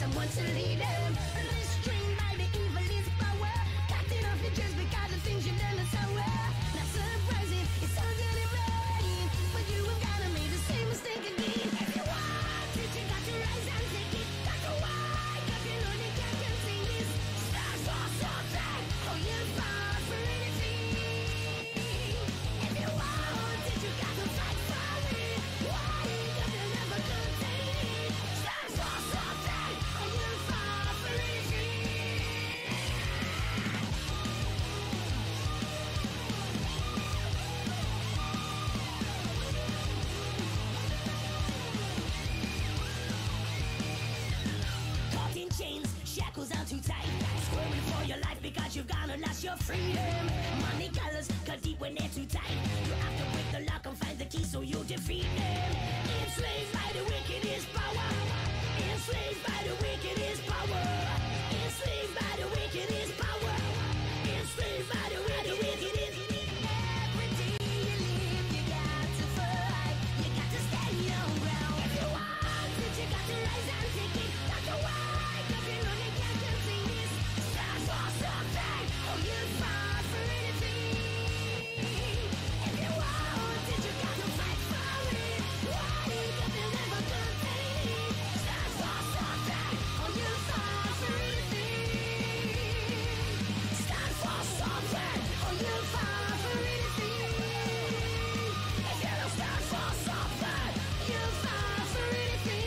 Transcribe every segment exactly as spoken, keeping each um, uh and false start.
someone to lead them. Restrained by the evil is power. Cutting off your just because of things you've done is sour. Not surprising, it's all good and right, but you have gotta make the same mistake again. If you want it, you got to rise and take it. Got to wake up, you know they can't contain this. Stand for something, or you'll fall for anything. If you want it, you got to fight for it. Wake up, you'll never contain it. Stand for something, or you'll fall for anything. Caught in chains, shackles are too tight. Squirming for your life because you're gonna lose your freedom. Money colors cut deep when they're too tight. You have to break the lock and find the key so you defeat them. Enslaved by the wicked is power. Enslaved by the wicked is power. Enslaved by the wicked is power. Enslaved by the wicked is. Every day you live, you got to fight. You got to stand your ground. If you want it, you got to rise and take it. Got to wake up, you know they can't contain this. Stand for something, or you'll fall for anything. If you want it, you got to fight for it. Wake up, you'll never contain it. Stand for something, or you'll fall for anything. Stand for something, or you'll fall for anything. If you don't stand for something, you'll fall for anything.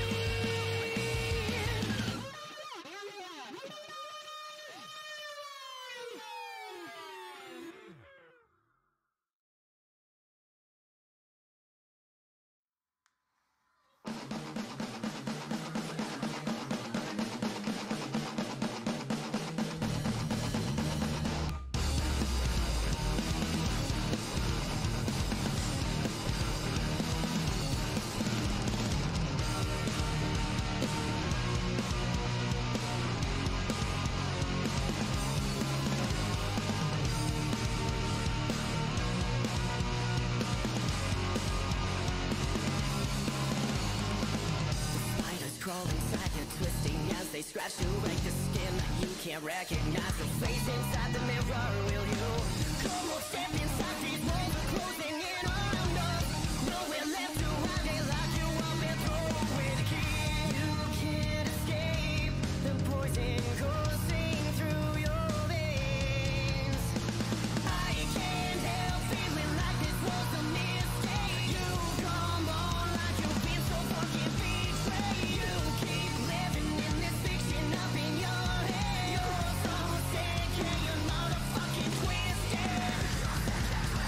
Spiders crawl inside you, twisting as they scratch you like the skin. You can't recognize the face inside the mirror. Will you come or step inside these walls are closing in around us? Nowhere left to hide, they lock you up and throw away the key. You can't escape the poison coursing through your veins. I can't help feeling like this was a mistake. You come on like you've been so fucking betrayed. You keep living in this fiction up in your head. You're so sick, yeah, you're motherfucking twisted.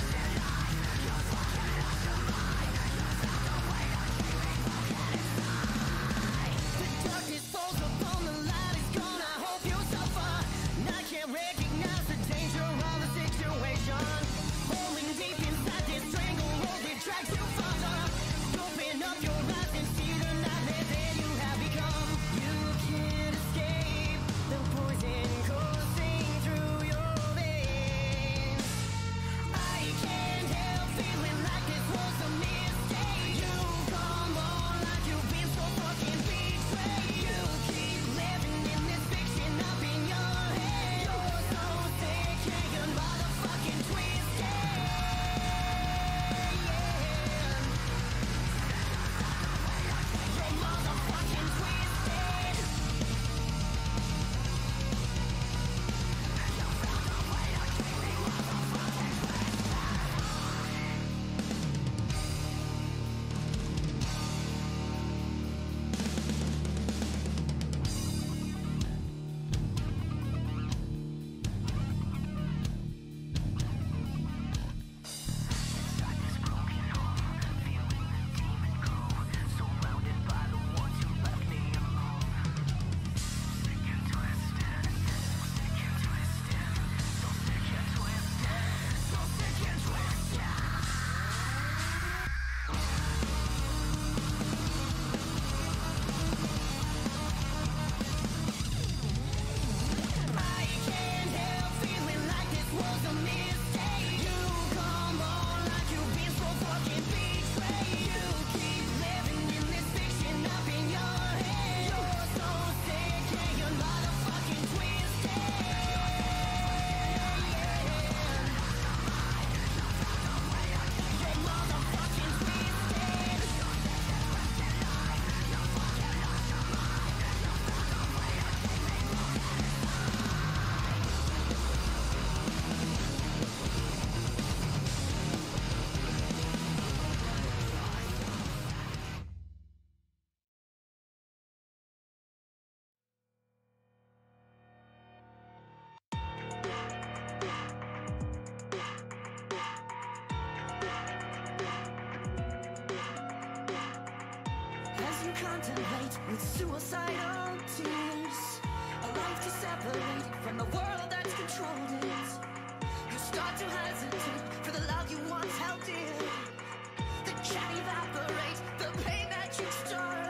you contemplate with suicidal tears, a life to separate from the world that's controlled it. You start to hesitate for the love you once held dear. The can't evaporate the pain that you started.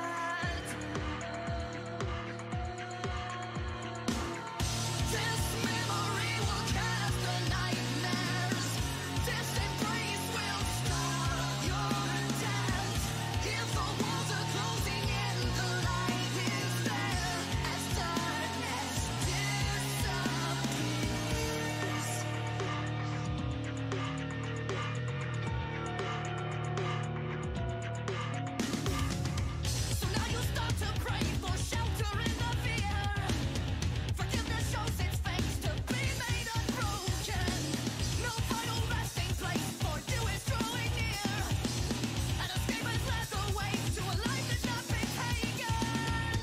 This memory will cast the nightmares. This embrace will stop your death. If the walls are closing in, the light is there as darkness disappears. So now you start to crave for shelter in the fear. Forgiveness shows its face to be made unbroken. No final resting place for you is drawing near. An escape has led the way to a life that's not been taken.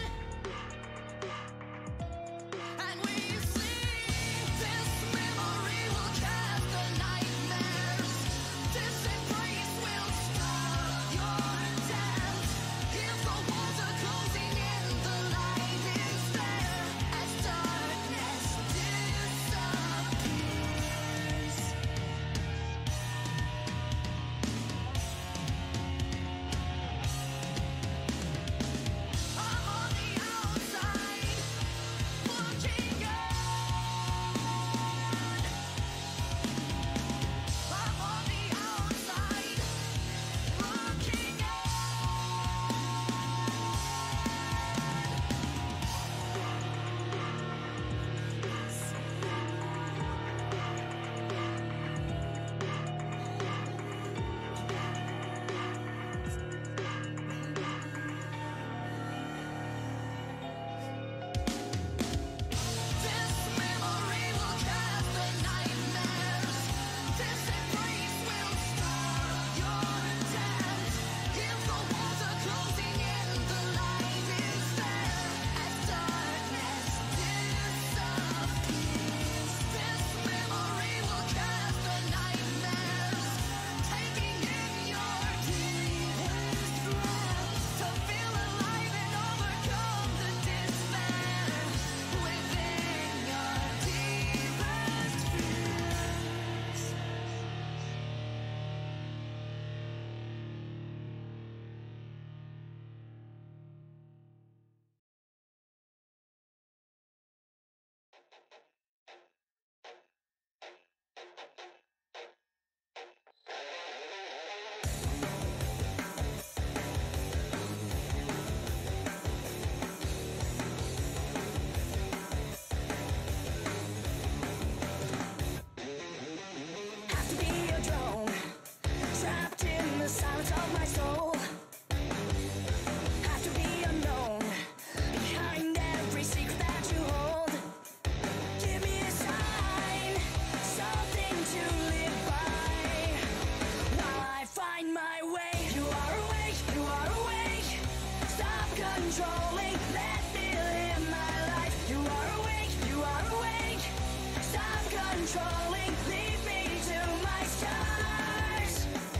And we see this memory will cast the nightmares. This embrace will stop your death. If the walls are closing in, the light is there as darkness disappears. I'm on the outside, looking good. I'm on the outside, looking This memory will cast the nightmares. This embrace will stop your death. If the walls are closing in, the light is there as darkness disappears. This memory will cast the nightmares, taking in your deepest breath to feel alive and overcome the despair within your deepest fears. Have to be a drone, trapped in the silence of my soul. Have to be unknown, behind every secret that you hold. Give me a sign, something to live by, while I find my way. You are awake, you are awake. Stop controlling, let me live my life. You are awake, you are awake. Stop controlling, lead me to my stars.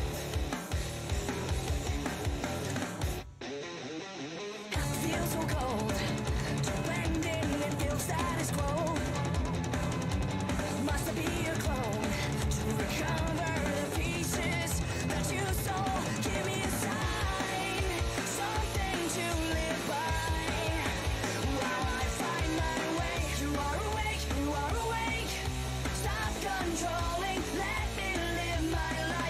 I feel so cold, to blend in and feel status quo. Must I be a clone to recover the pieces that you stole? Give me a sign, something to live by, while I find my way. You are awake, you are awake. Stop controlling, let me live my life.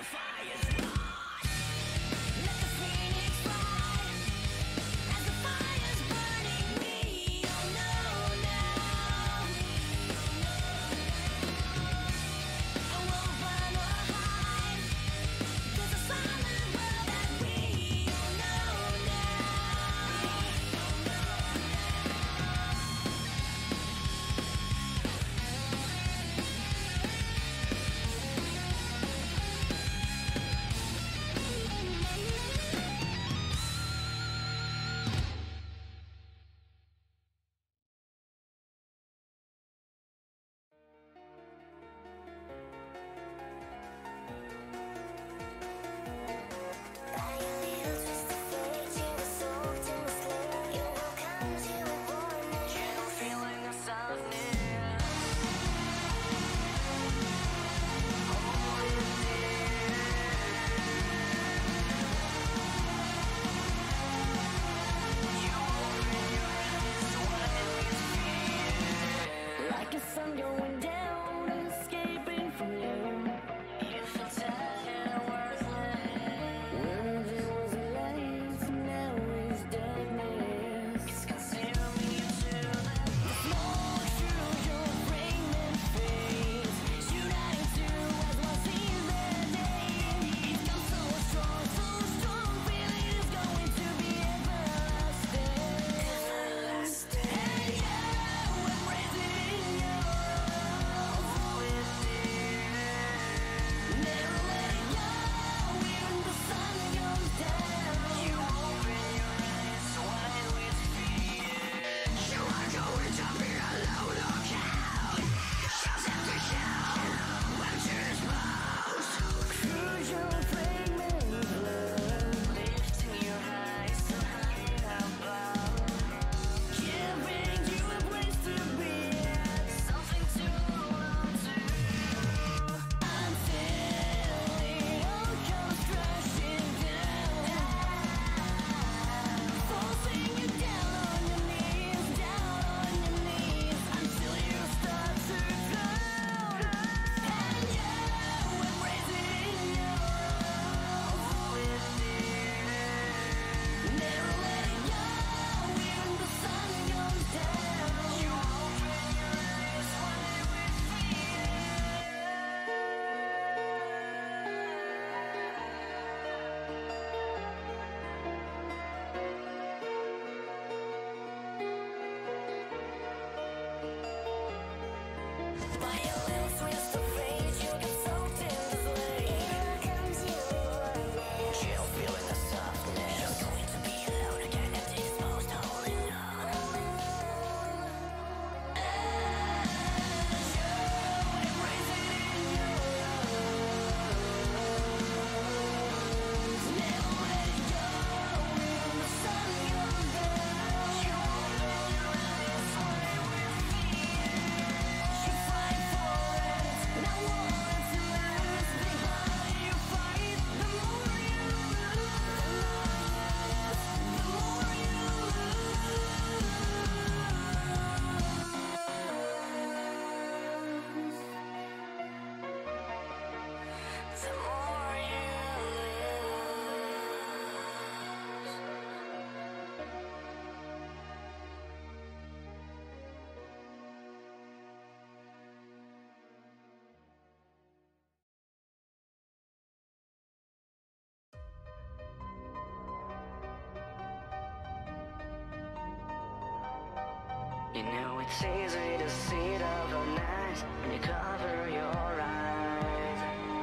You know it's easy to see it overnight when you cover your eyes.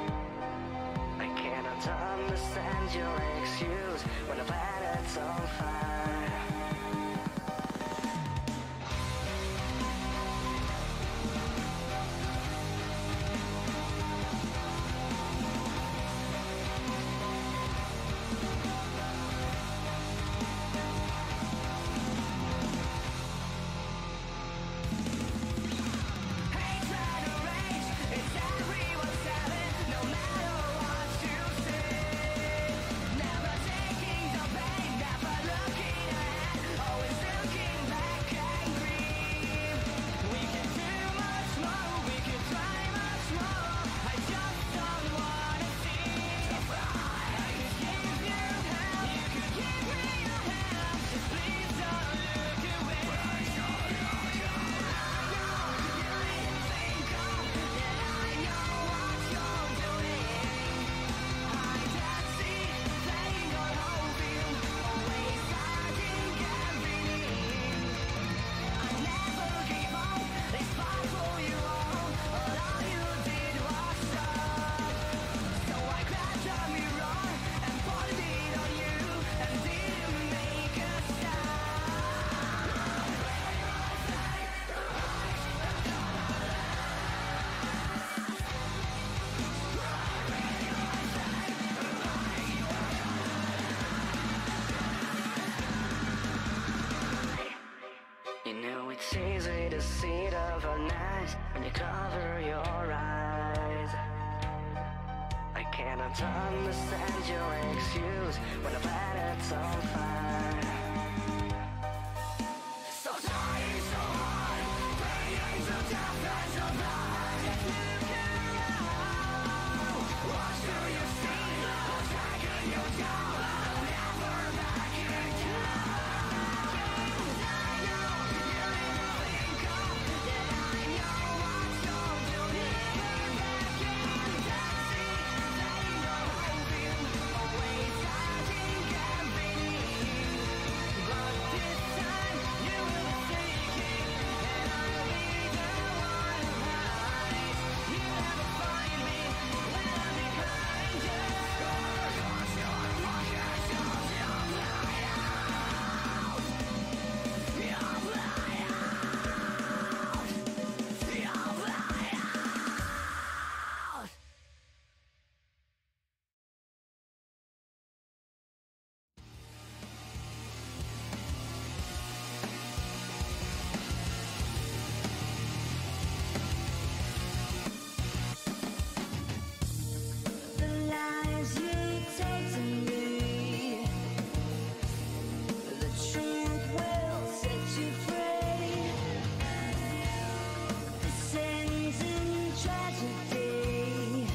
I cannot understand your excuse when the planet's on fire. Hey! don't understand your excuse when the planet's on fire. So trying so hard, praying to death and survive. Just look around. What do you see? What's dragging you down? Never back in town. I know you never think of that. I know what you'll do. Never back in town. They know hoping, always hiding and believe. But this time you will be seeking, and I'll be the one who hides. You never find me when I'm behind you. Cause your pockets of your fly out. You'll fly out. You'll fly out. The lies you told to me, the truth will set you free. The sins and tragedy,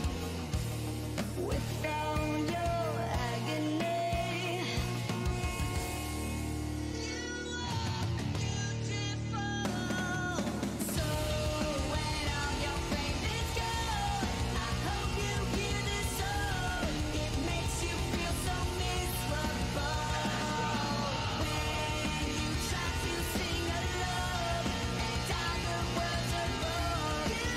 without your agony. You are beautiful. So when all your pain is gone, I hope you hear this song. It makes you feel so miserable. When you try to sing along and all the words are wrong, you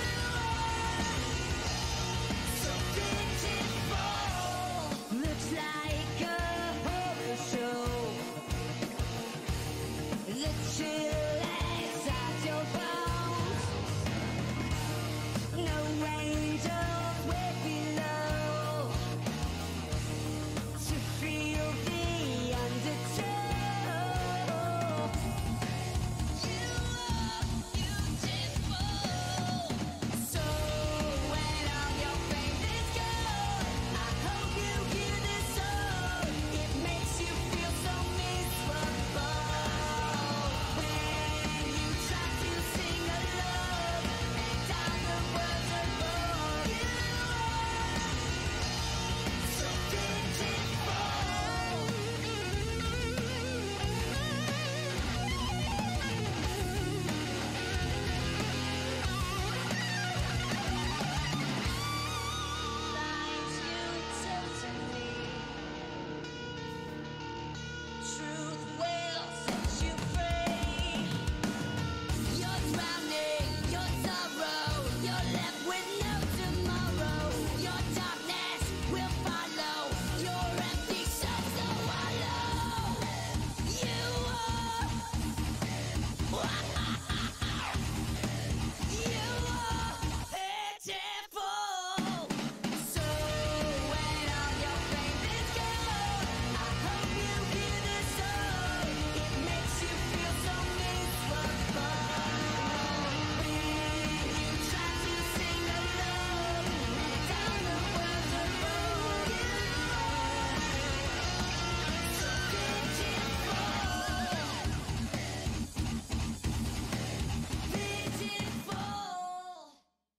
are so beautiful. Looks like a horror show. The chill inside your bones. No angels way below to feel the undertow. You are beautiful. So when all your pain is gone, I hope you hear this song. It makes you feel so miserable. When you try to sing along and all the words are wrong, you are so Lies you tell to me, truth will set you free. You're drowning, your sorrow, you're left with no tomorrow. Your darkness will follow, your empty soul so hollow. You are, you are pitiful. So when all your pain is gone, I hope you hear this song. It makes you feel so miserable. When you try to sing along and all the words are wrong, you are so pitiful. Pitiful.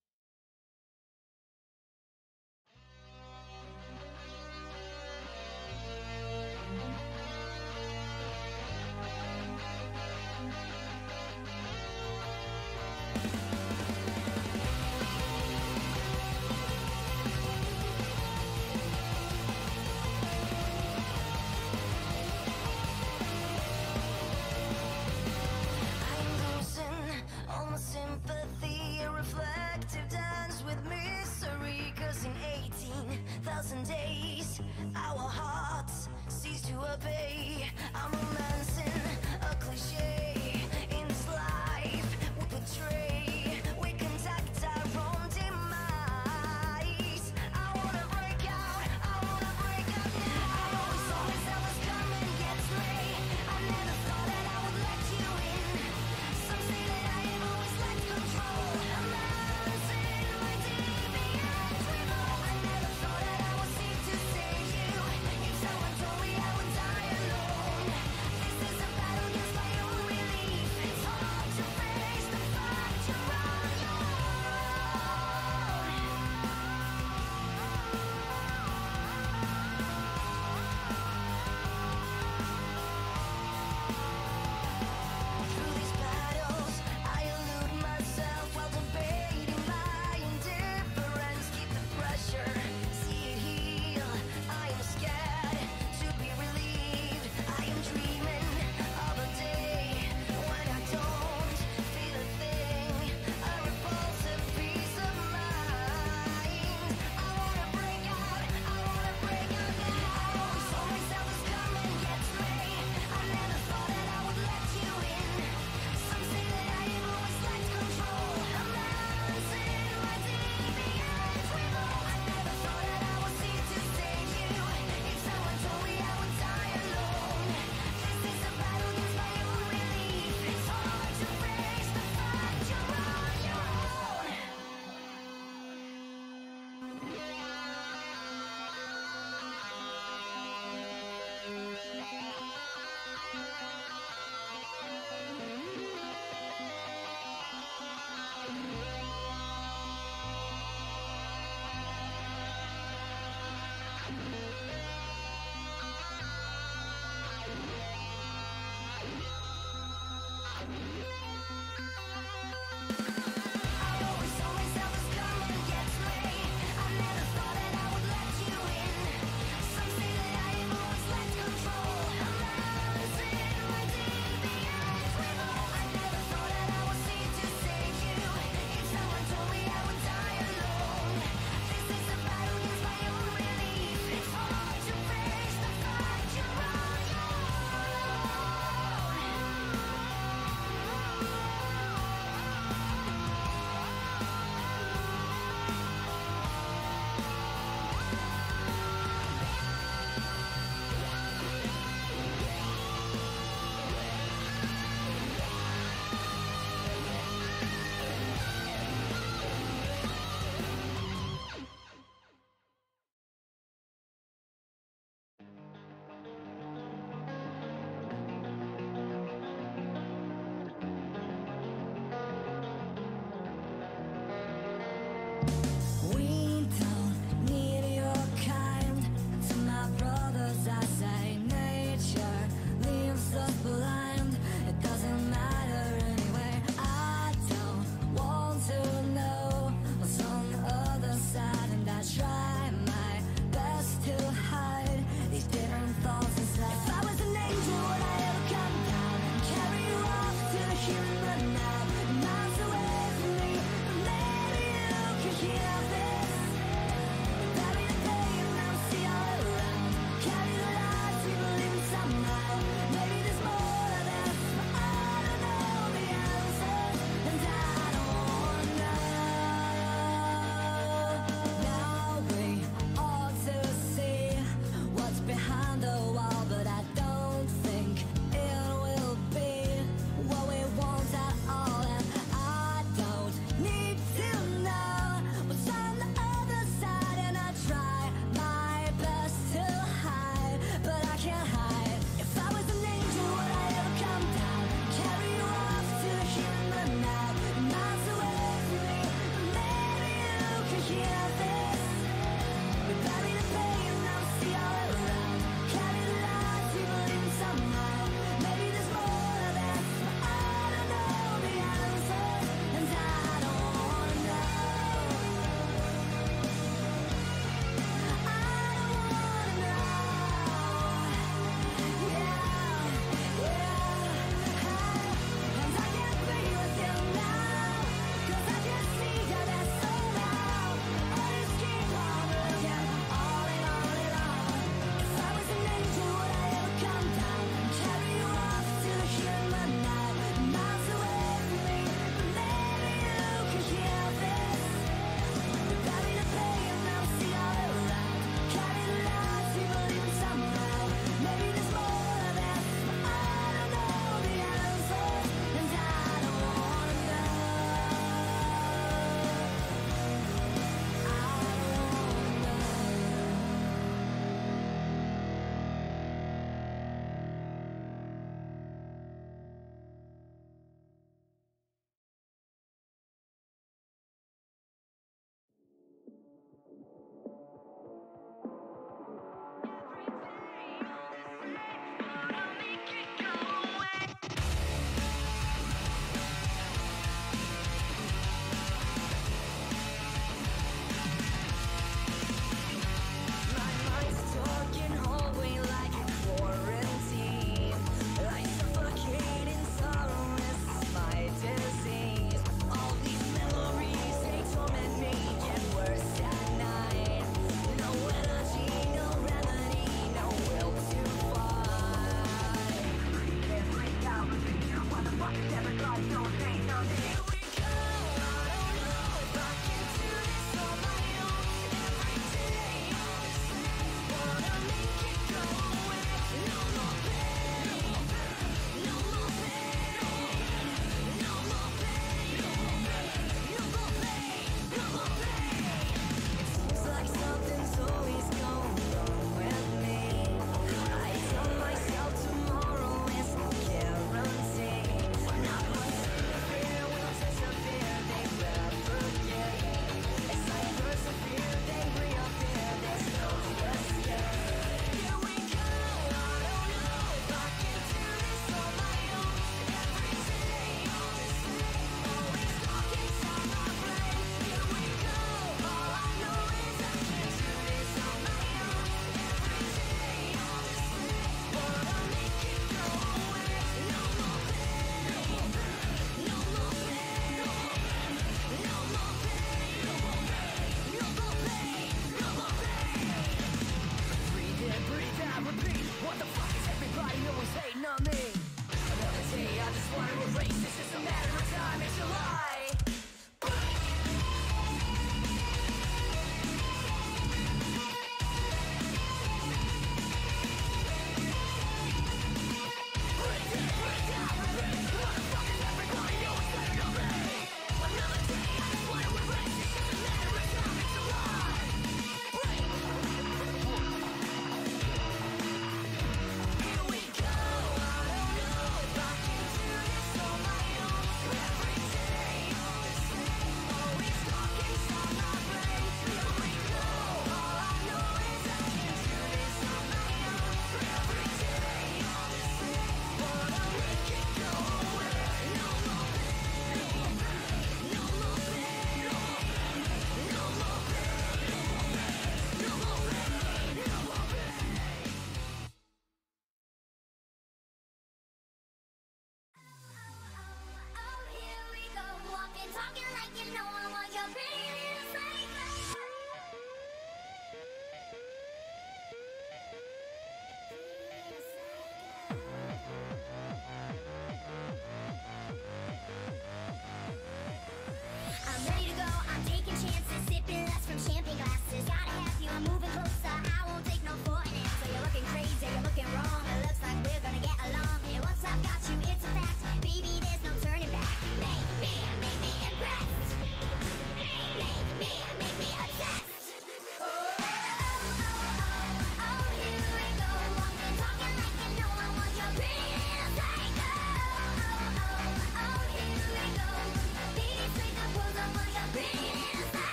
I'm losing all my sympathy, a reflective dance with misery. Cause in eighteen thousand days, our hearts cease to obey. I'm romancing a cliche. In this life, we betray, we conduct our own demise. I wanna break out, I wanna break out now. Always, always, always come and get me. I never thought that I would let you in. Some say that I am always let control. I'm balancing my deviant revolt. I never thought that I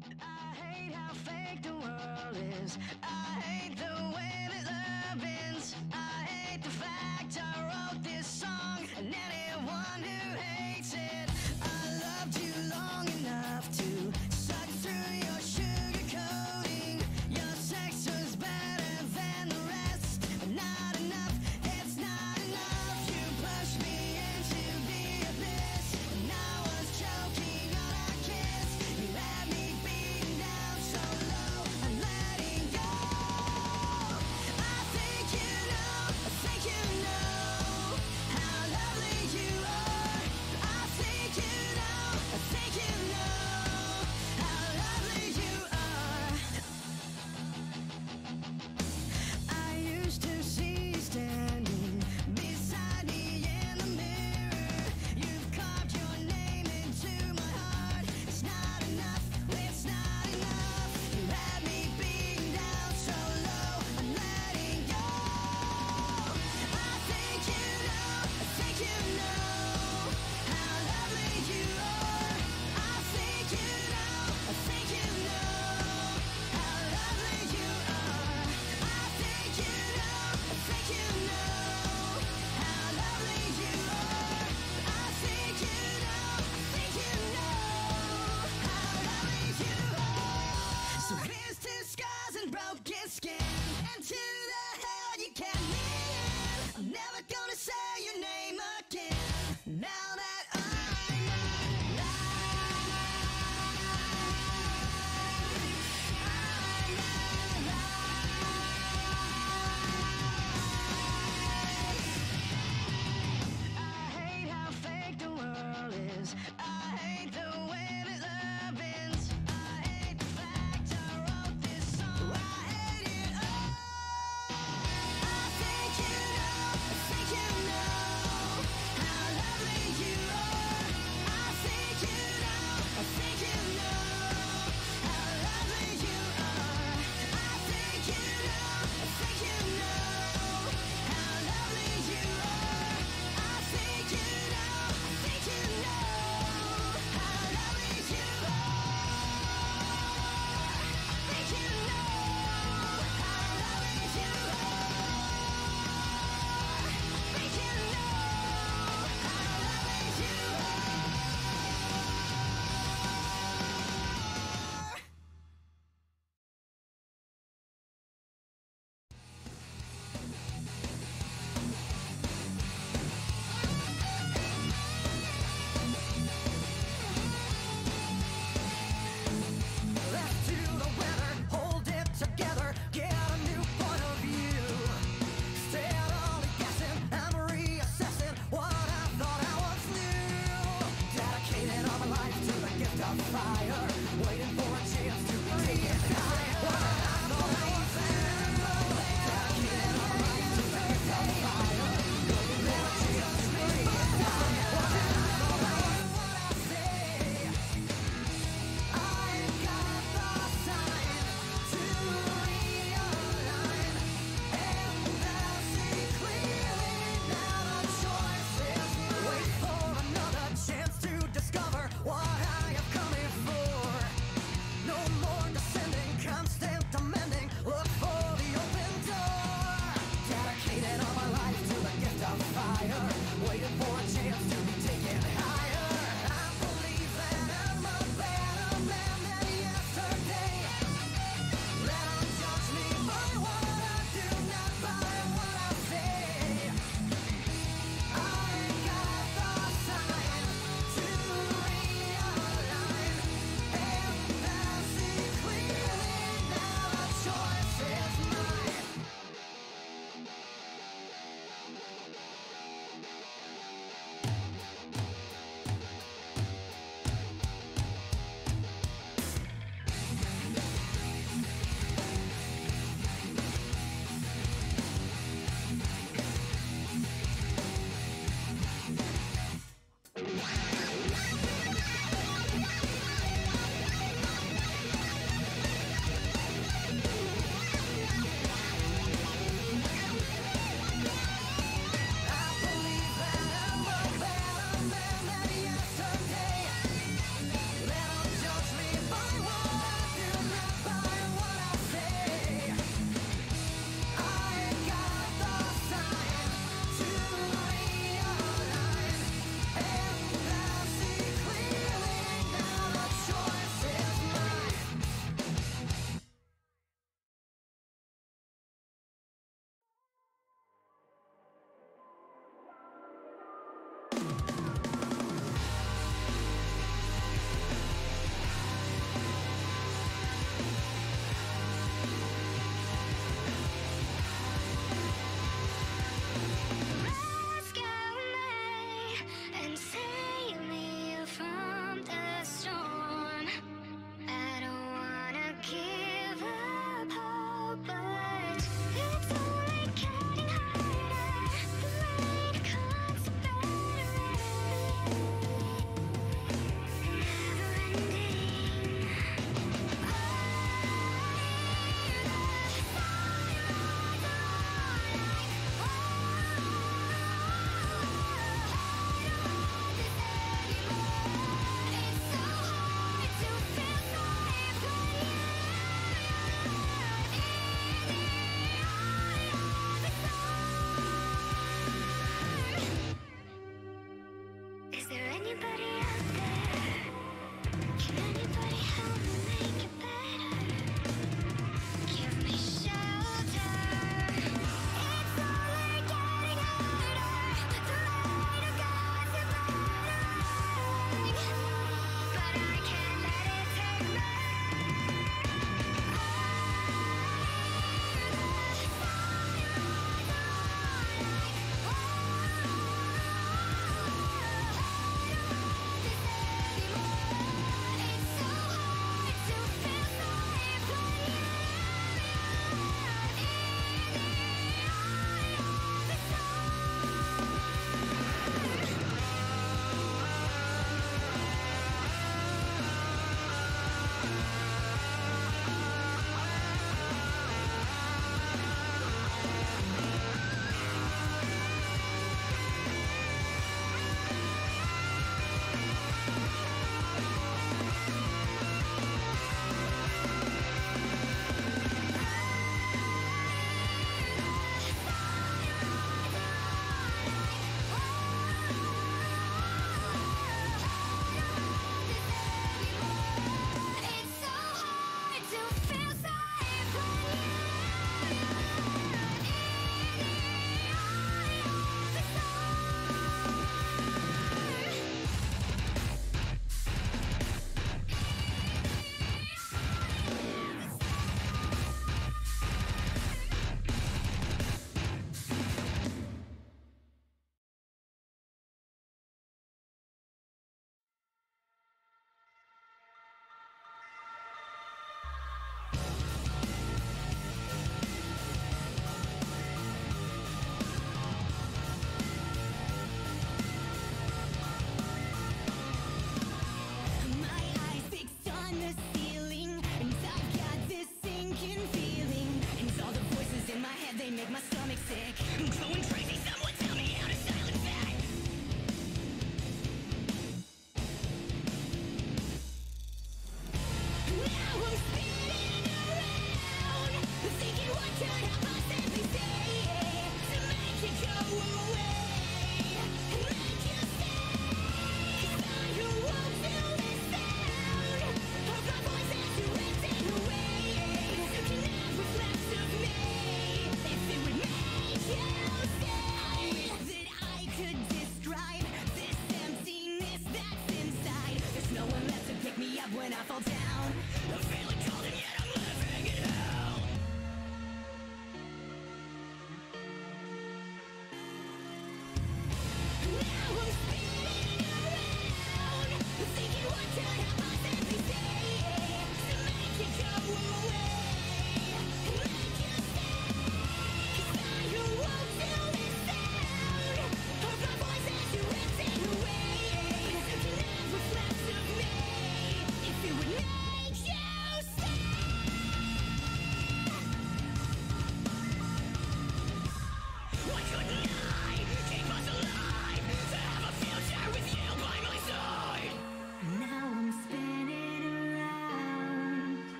I hate how fake the world is. I hate the way that love ends. I hate the fact I wrote this song, and anyone who hates it. I loved you long enough to suck through your sugar coating. Your sex was better than the rest, but not enough. It's not enough. You pushed me into the abyss, and I was choking on our kiss. You had me beaten down so low, I'm letting go. I think you know, I think you know.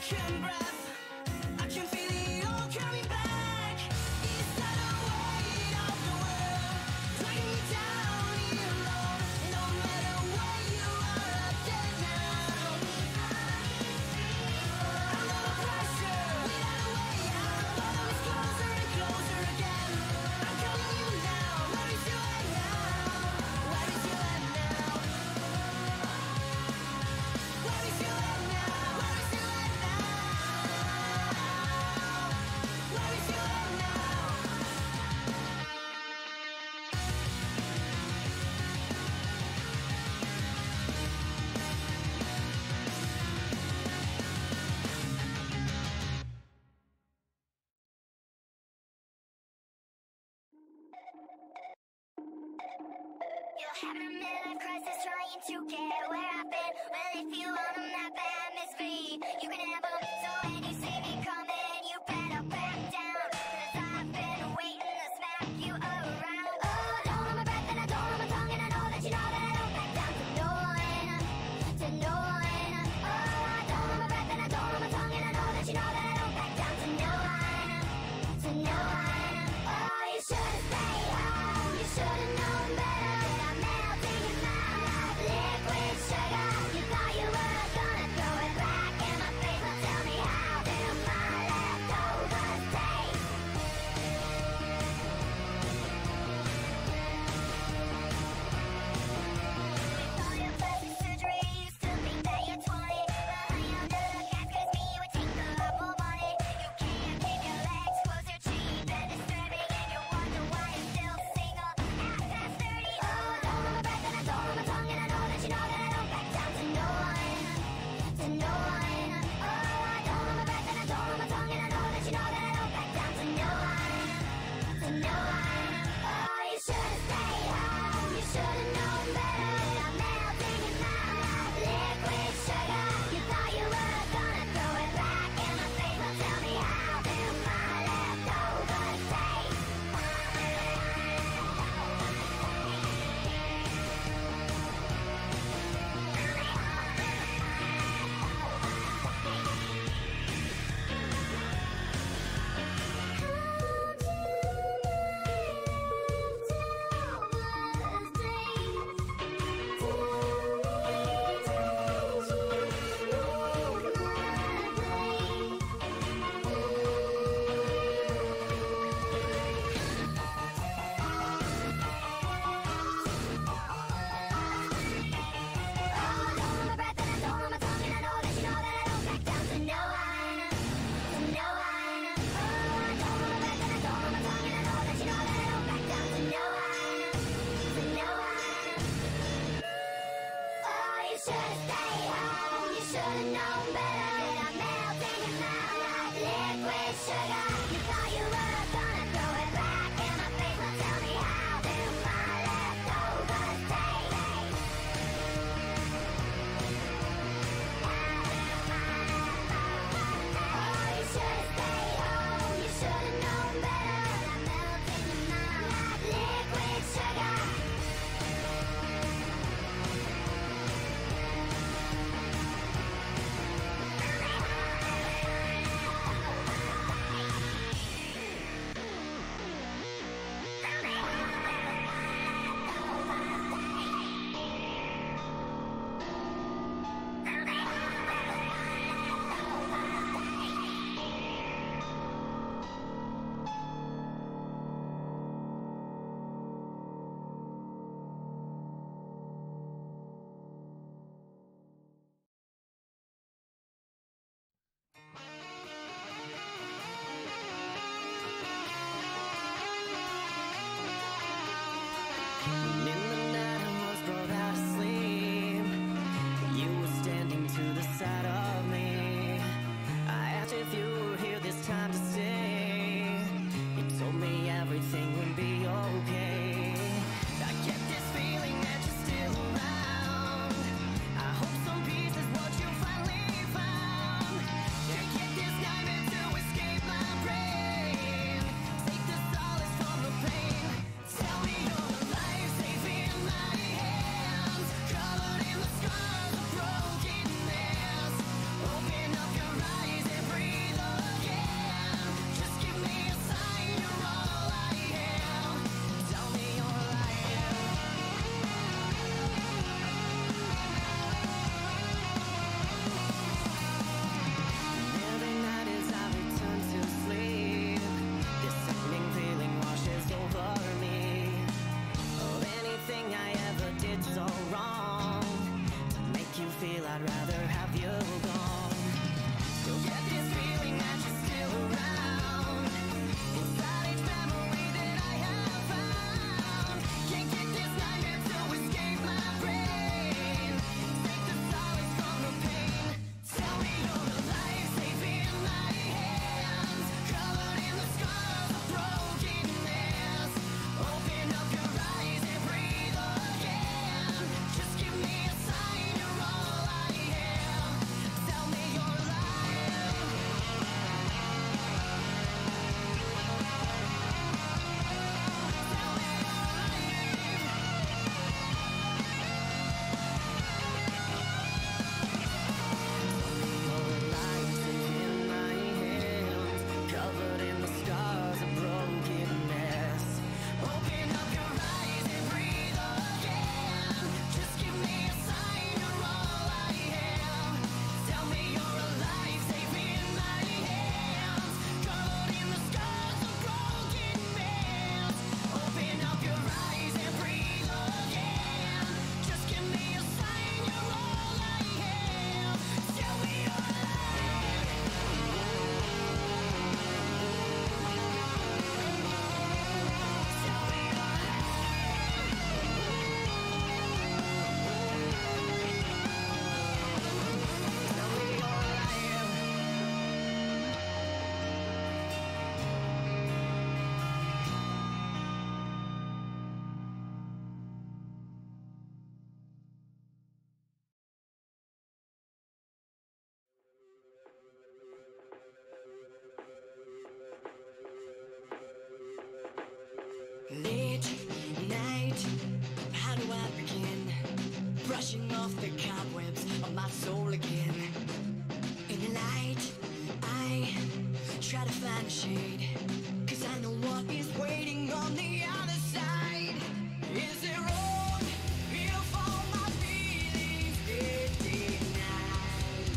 broken breath. I can feel it all coming back. It's not the weight of the world dragging me down here alone. No matter where you are, I'm dead now. Under the pressure, without a way out, the bottom is closer and closer again. I'm calling you now. Where is your head now? Where is your head now? Where is your head now? Where is your head now? Where is your head now? You're having a midlife crisis trying to get where I've been. Well, if you want them that bad, Miss V, you can have them. So when you see me coming, you better back down. Cause I've been waiting to smack you around. Oh, I don't hold my breath and I don't hold my tongue, and I know that you know that I don't back down to no one, to no one. Oh, I don't hold my breath and I don't hold my tongue, and I know that you know that I don't back down to no one, to no one. Oh, you should've stayed home, you should've known better. That I'm melting in my mouth, liquid sugar. You thought you were gonna throw it back in my face, but tell me how. Then I'm night, how do I begin? Brushing off the cobwebs of my soul again. In the light, I try to find a shade, 'cause I know what is waiting on the other side. Is it wrong if all my feelings get denied?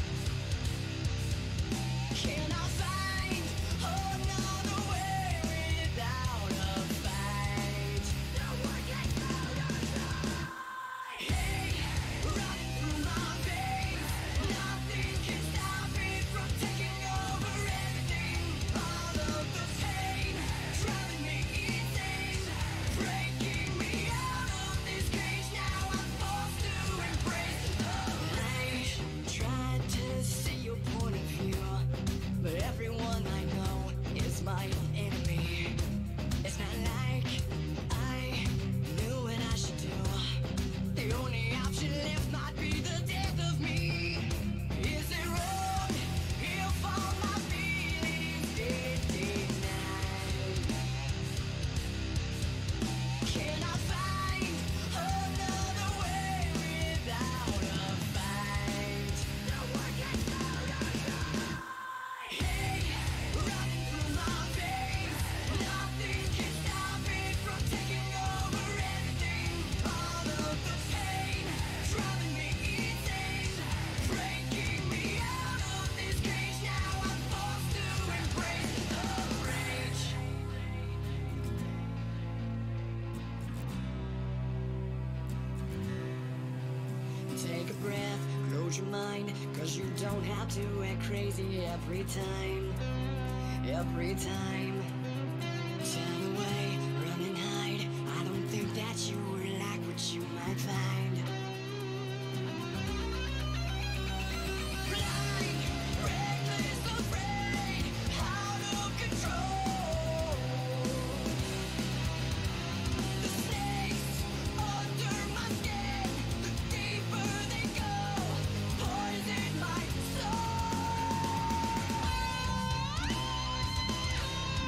Can I find another way without a fight? No one gets out of sight. Hey, running through my veins, nothing can stop me from taking over everything. All of the pain, driving me insane, breaking me out of this cage. Now I'm forced to embrace the rage. Tried to see your point of view, but everyone I know is my enemy. It's not like I knew what I should do. The only option left might be the death of me. Is it wrong if all my feelings get denied? Can I find another way without a fight? No one gets out of sight. Hey, running through my veins, nothing can stop me from taking over everything. All of the pain, driving me insane, breaking me out of this cage. Now I'm forced to embrace the rage. Take a breath, close your mind, 'cause you don't have to act crazy every time. Every time. Turn away, run and hide. I don't think that you would like what you might find. Blind, reckless, afraid, out of control. The snakes under my skin, the deeper they go, poison my soul.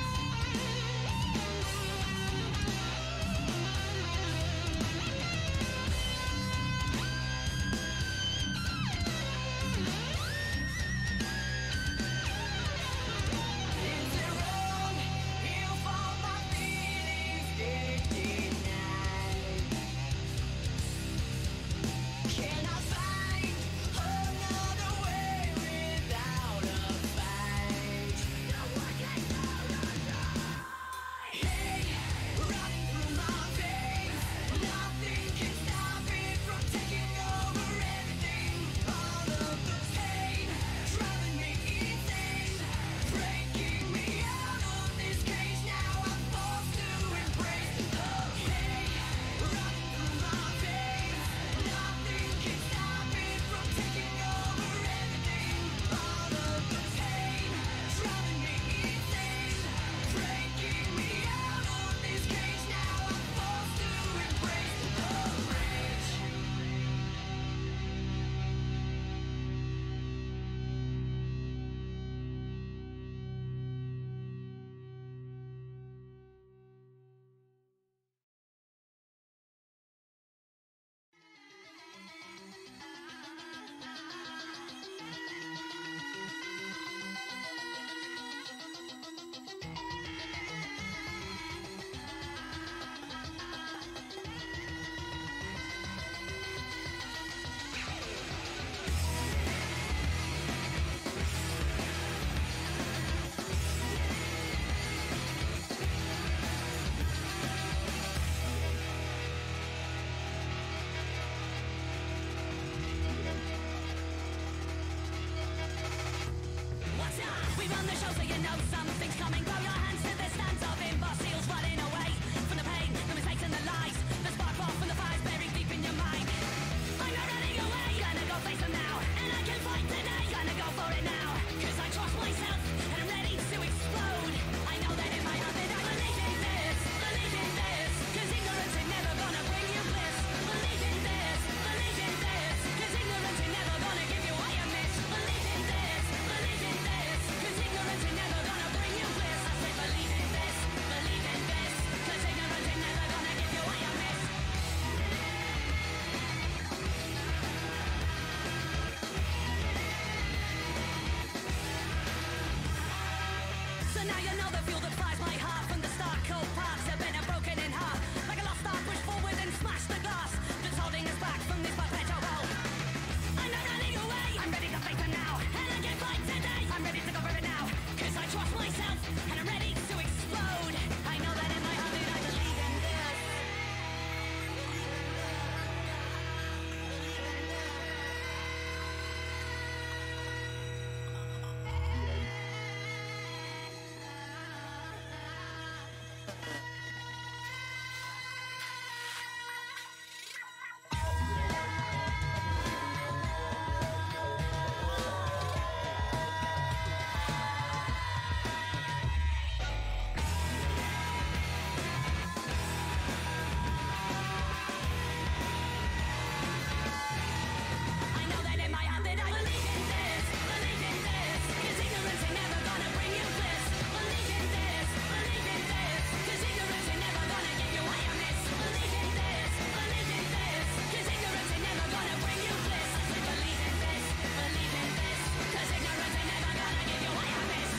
Now you know the fuel that fires my heart from the start. Cold parts have been broken in half. Like a lost star, push forward and smash the glass that's holding us back from this perpetual world. I'm not running away, I'm ready to face it now. And I can fight today, I'm ready to go for it now. Cause I trust myself, and I'm ready to explode. I know that in my heart that I believe in this. I know that in my heart that I believe in this, believe in this. Cause ignorance ain't never gonna bring you bliss. Believe in this, believe in this. Cause ignorance ain't never gonna give you awareness. Believe in this, believe in this. Cause ignorance ain't never gonna bring you bliss. Believe in this, believe in this. Cause ignorance ain't never gonna give you awareness.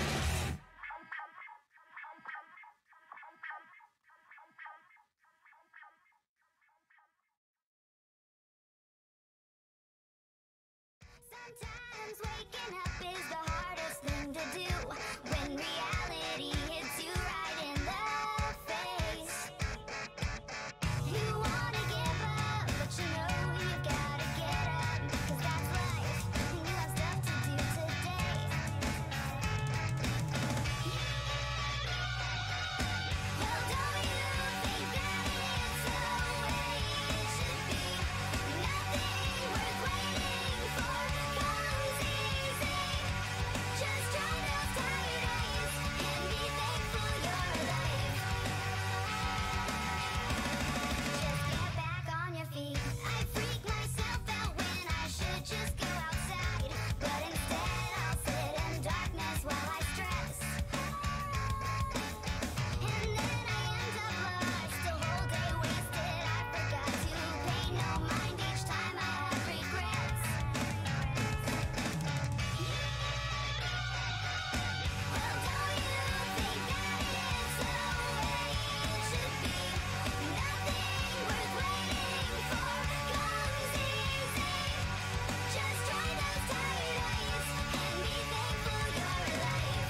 Sometimes waking up is the hardest thing to do when reality hits you right in the face. You wanna give up, but you know you gotta get up, cause that's life, and you have stuff to do today. Well, don't you think that it's the way it should be? Nothing worth waiting for comes easy. Just try those tired eyes and be thankful you're alive. Just get back on your feet. I freak myself out when I should just go outside, but instead I'll sit in darkness while I stress. And then I end up lost, a whole day wasted. I forgot to pay no mind each time I have regrets. Well, don't you think that it's the way it should be? Nothing worth waiting for comes easy. Just try those tired eyes and be thankful you're alive.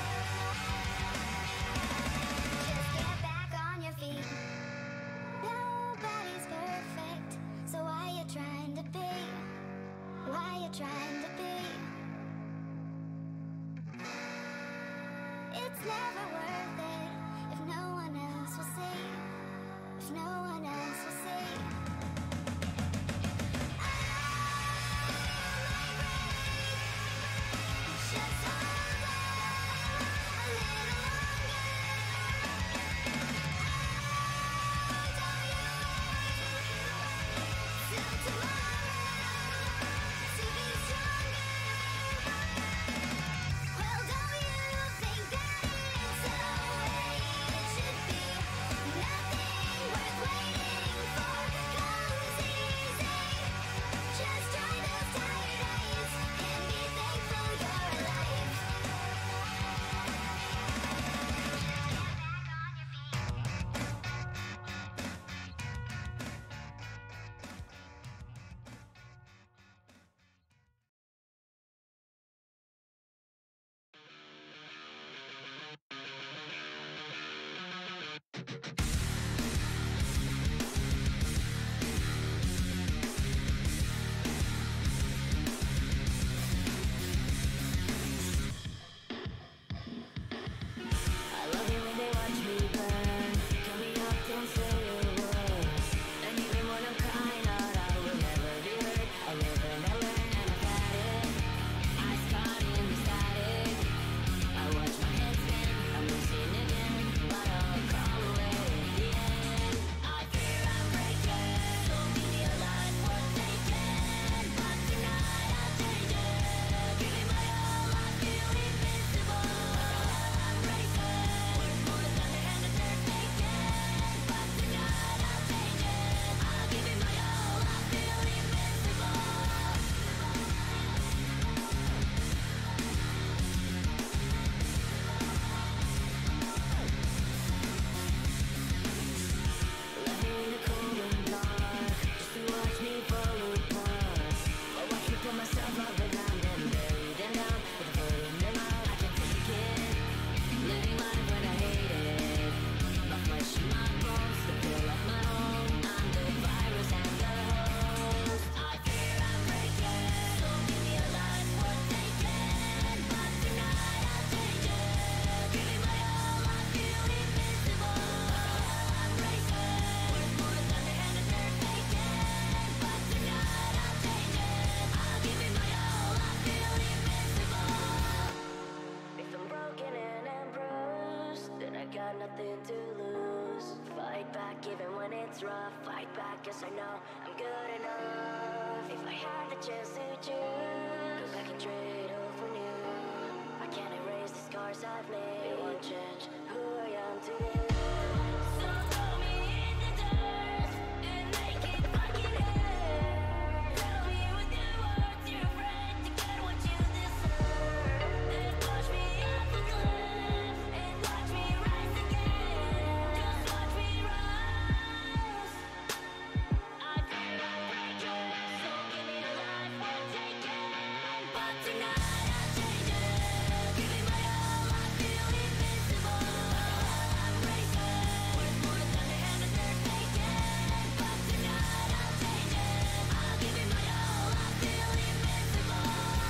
Just get back on your feet. Nobody's perfect, so why you trying to be? Why you trying to be? It's never worth it if no one else will see. If no one else will see. Oh, my brain, just hold on a little longer. Oh, don't you wait till tomorrow to be stronger. Well, don't you think that it's Even when it's rough, fight back, yes I know I'm good enough. If I had the chance to choose, go back and trade all for new. I can't erase the scars I've made. It won't change who I am today. So throw me in the dirt and make it fucking hurt. Tell me with your words you're afraid to get what you deserve. Then push me off the cliff and watch me rise again. Just watch me rise. I pray I break it, so give me a life worth taking. But tonight I'm changing, giving my all. I feel invincible. I'm racing, worth more than the hand that they're taking. But tonight I'm changing, I'm giving my all. I feel invincible.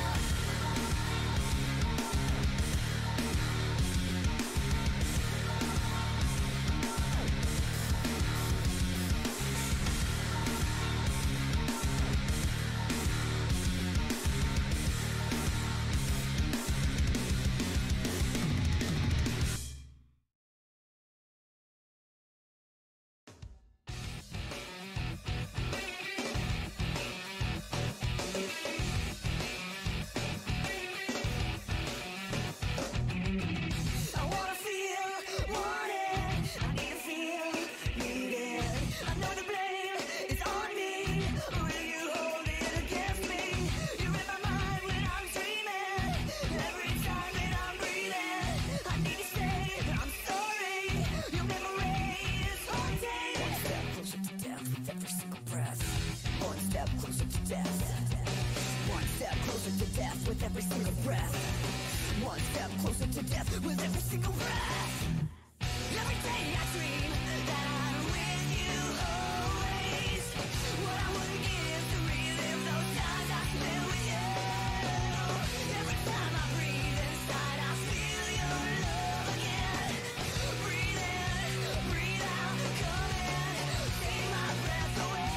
I wanna feel wanted. I need to feel needed. I know the blame is on me. Will you hold it against me? You're in my mind when I'm dreaming. Every time that I'm breathing, I need to say I'm sorry. Your memory is haunting. One step closer to death with every single breath. One step closer to death. One step closer to death with every single breath. One step closer to death with every single breath. Every day I dream that I'm with you always. What I wouldn't give to relive those times I spent with you. Every time I breathe inside, I feel your love again. Breathe in, breathe out, come in, take my breath away.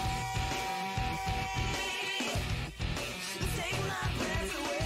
Take my breath away.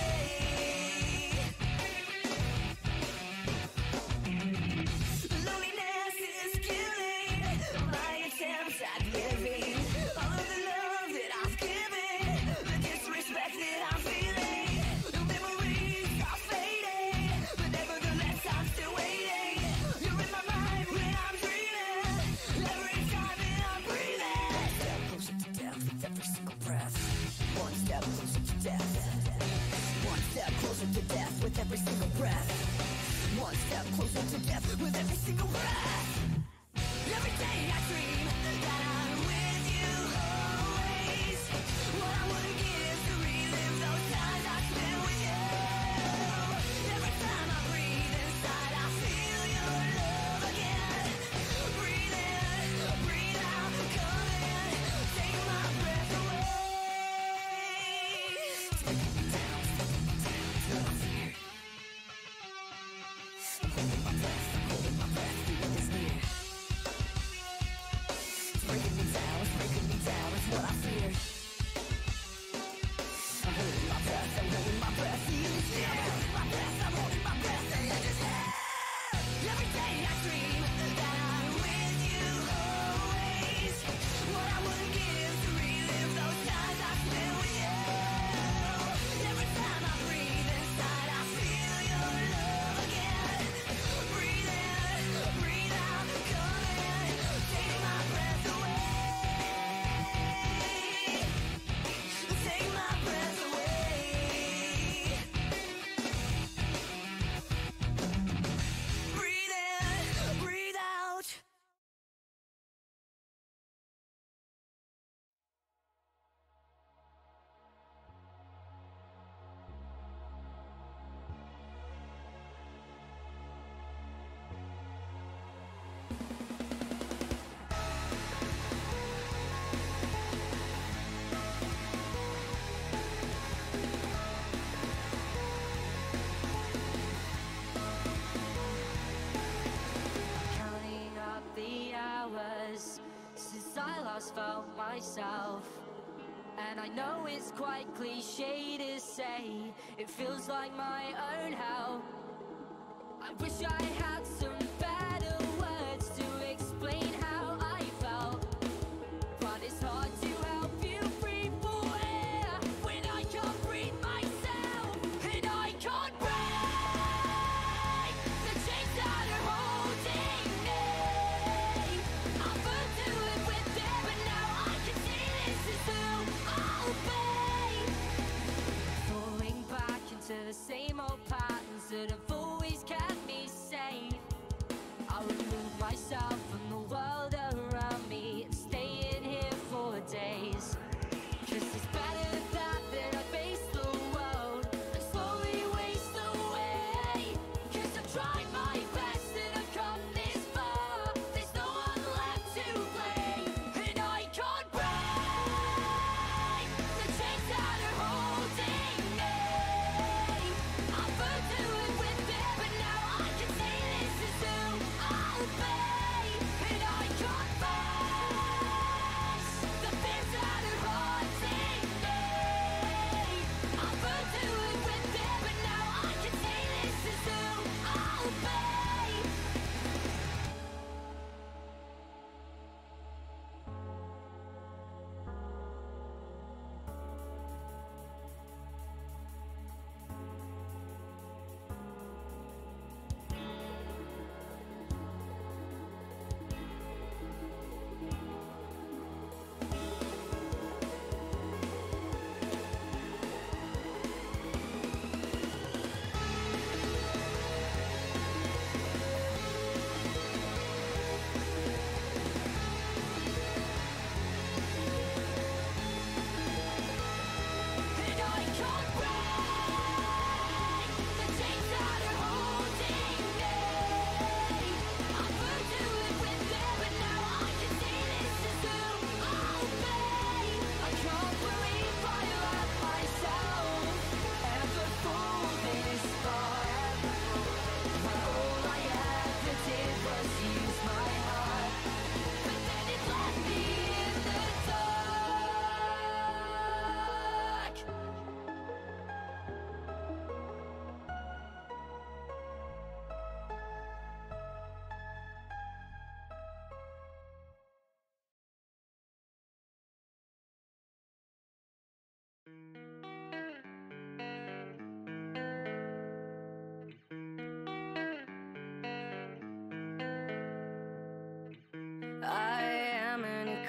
Loneliness is killing my attempts at living. All of the love that I've given, the disrespect that I'm feeling. The memories are fading, but nevertheless I'm still waiting. You're in my mind when I'm dreaming. Every time that I'm breathing. One step closer to death with every single breath. One step closer to death. One step closer to death with every single breath. One step closer to death with every single breath. Every day I dream that I'm with you always. What I wouldn't give to relive those times I spent with you. Every time I breathe inside, I feel your love again. Breathe in, breathe out, come in, take my breath away. Take me down, take me down, till I'm here. I'm holding my breath, I'm holding my breath through what is near. It's breaking me down, it's breaking me down, it's what I fear. I'm holding my breath, I'm holding my breath, the end is near. I'm holding my breath, I'm holding my breath, the end is near. Every day I dream that I'm with you always. What I wouldn't give to relive those times I spent with you. Every time I breathe inside, I feel your love again. Breathe in, breathe out, come in, take my breath away. Take my breath away. Breathe in, breathe out. Counting up the hours since I last felt myself. And I know it's quite cliche to say, it feels like my own hell. I wish I had some better words to explain how I felt.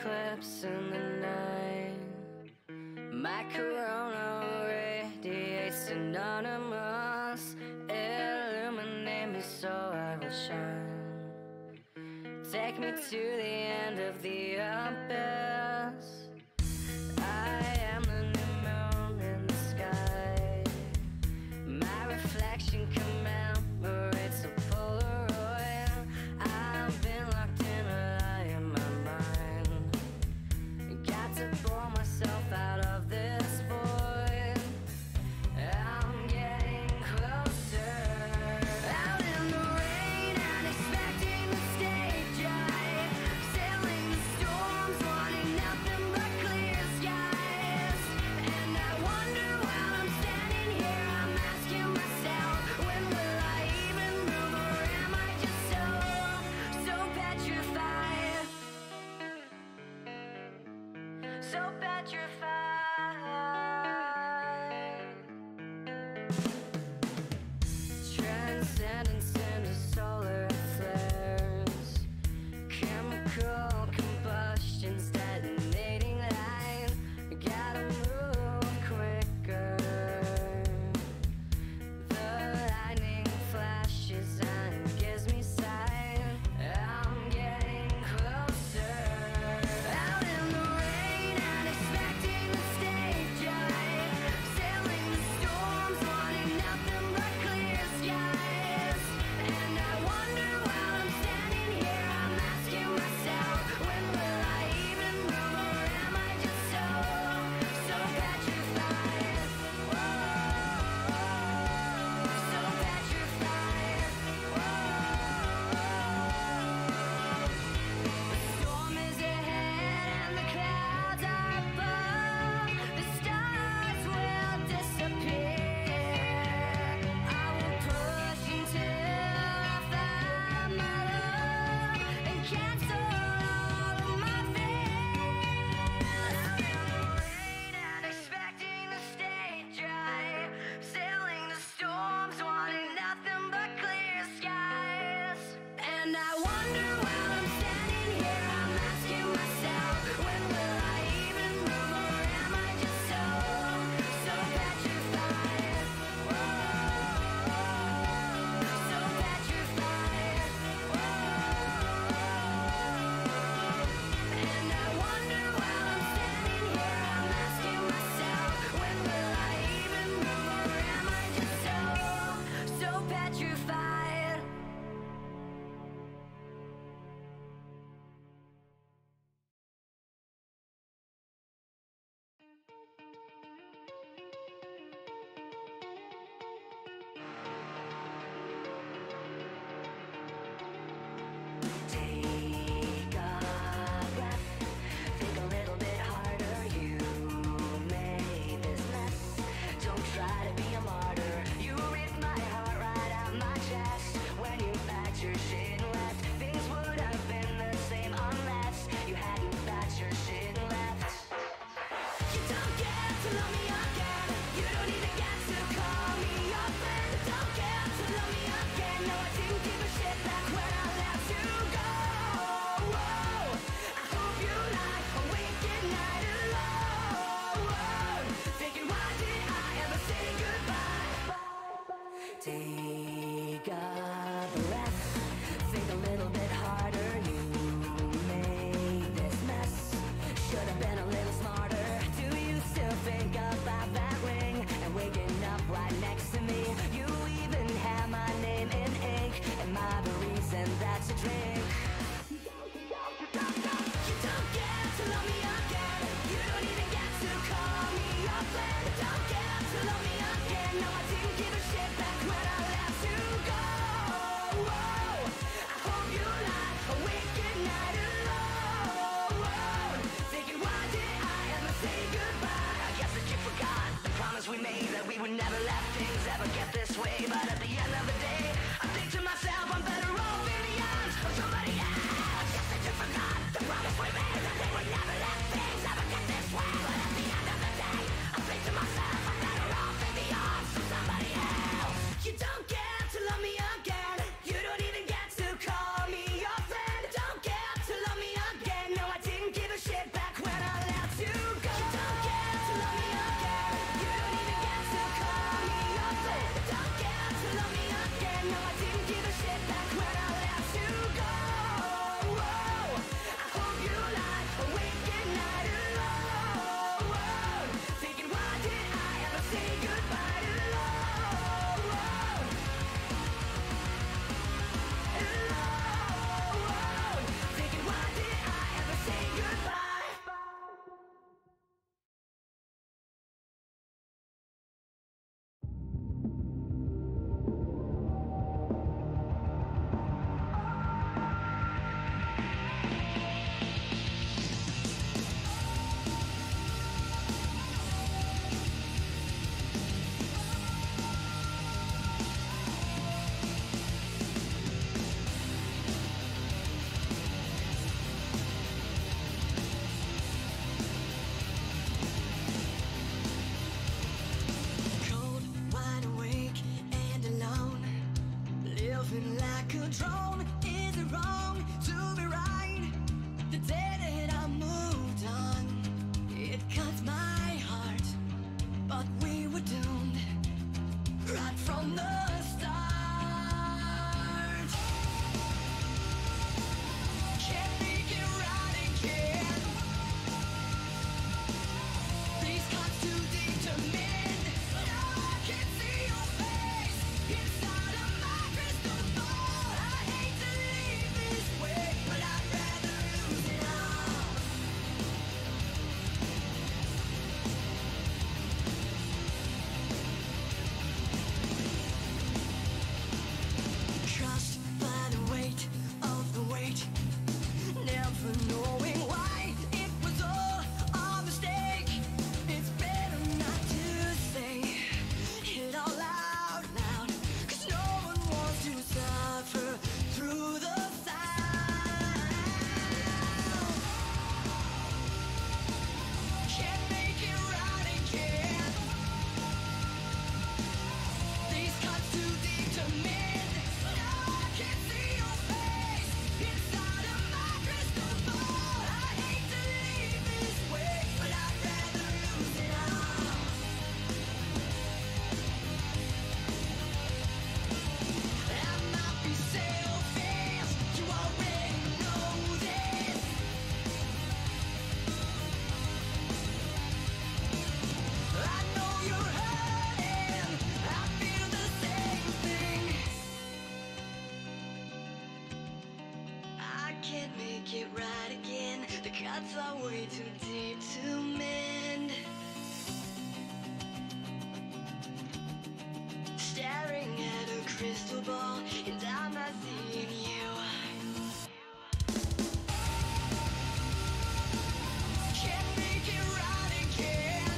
eclipse in the night. My corona radiates anonymous. Illuminate me so I will shine. Take me to the end of the abyss. I am the new moon in the sky. My reflection commemorates a Polaroid. I've been locked in a lie in my mind. Got to pull myself out of this void. I'm getting closer. Out in the rain, unexpecting the stage right. Sailing the storms, wanting nothing but clear skies. And I wonder while I'm standing here, I'm asking myself, when will I even move, or am I just so, so petrified? So petrified. Transcendence into solar flares. Chemical combustions detonating line. Gotta move quicker. The lightning flashes and gives me sign. I'm getting closer. Out in the rain, unexpecting the control. Is it wrong to be right? The day that I moved on, it cuts my heart, but we were doomed right from the start. Can't make it right again. These cuts too deep to mend. Now I can see your face inside of my crystal ball. I hate to leave this way, but I'd rather lose it all. Crushed by the weight of the weight, never knowing why it was all a mistake. It's better not to say it all out loud, 'cause no one wants to suffer through the sound. Can't make it right again. These cuts too deep to mend. Now I can see your face inside of my crystal ball. I hate to leave this way, but I'd rather lose it all. I might be selfish, you already know this. I know you're hurting, I feel the same thing. I can't make it right again. The cuts are way too deep to mend. Staring at a crystal ball, and I'm not seeing you. Can't make it right again.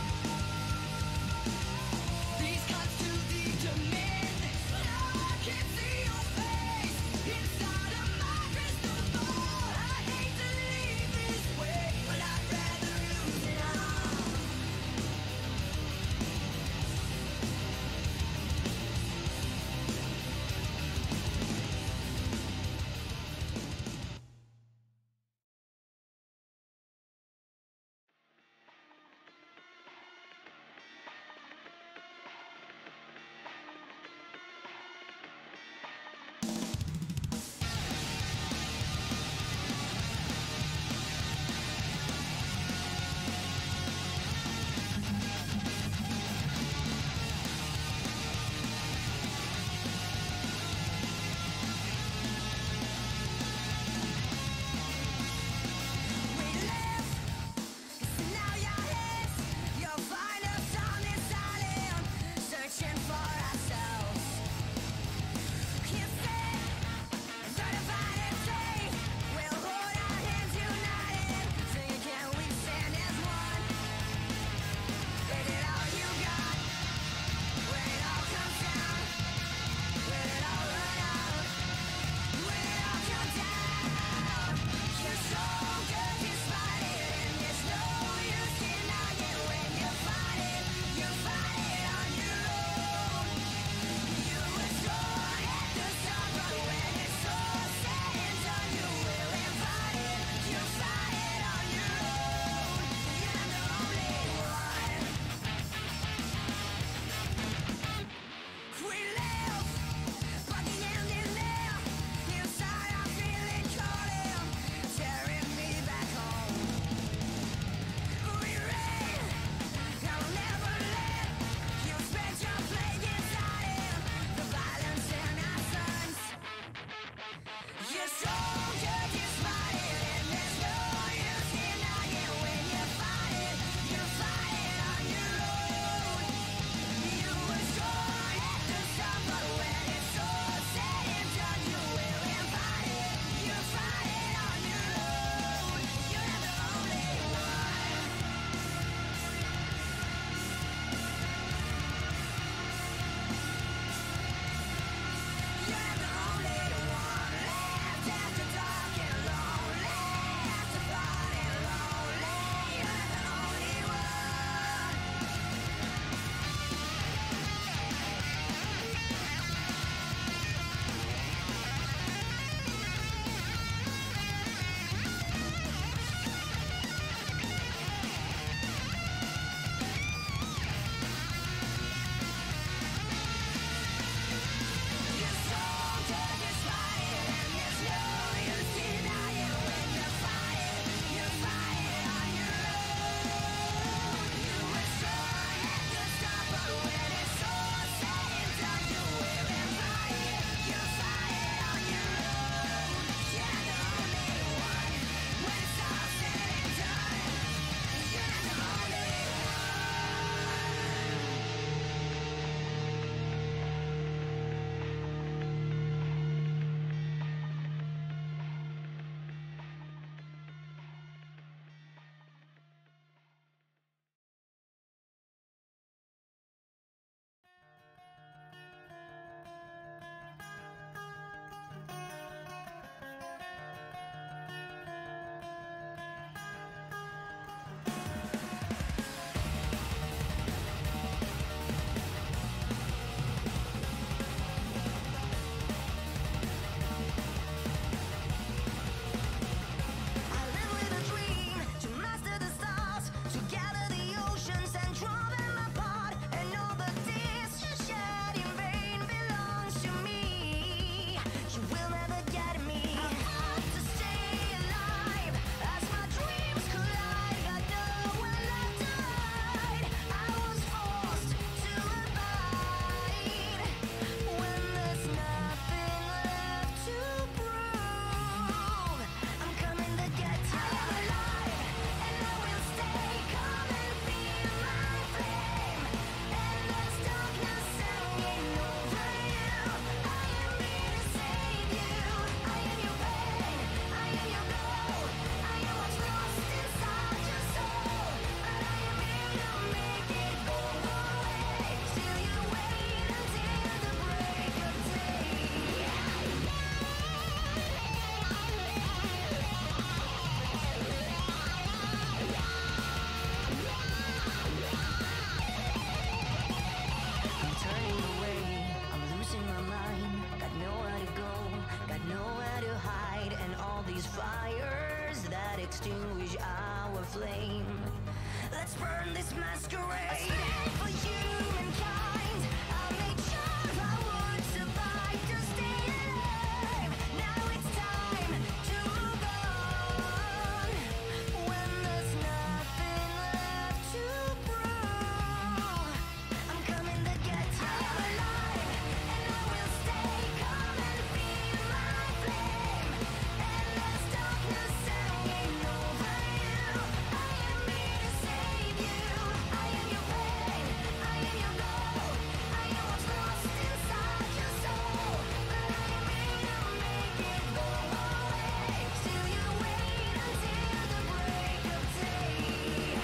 These cuts too deep to mend. Now I can see your face inside of my crystal ball. I hate to leave this way, but I'd rather lose it all. extinguish our flame. Let's burn this masquerade. I stand for humankind. I'll make sure I would survive to stay alive. Now it's time to move on. When there's nothing left to prove, I'm coming to get you. I am alive and I will stay. Come and feel my flame. Endless darkness hanging over you. I am here to save you. I am your pain, I am your goal. I am what's lost inside your soul. But I am here to make it go away. Still you wait until the break of day.